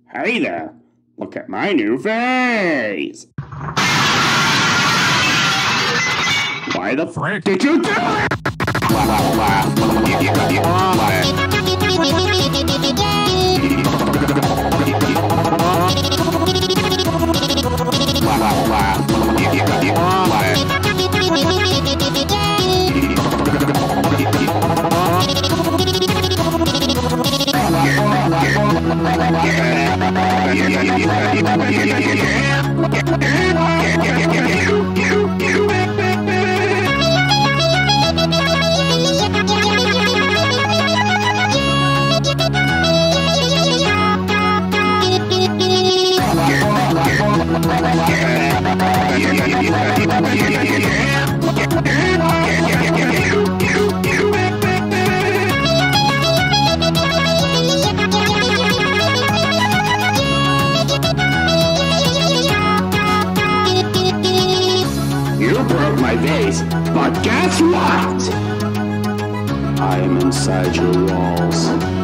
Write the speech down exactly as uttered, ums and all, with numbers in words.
Hey there, look at my new vase! Why the frick did you do it? You broke my vase, but guess what? I am inside your walls.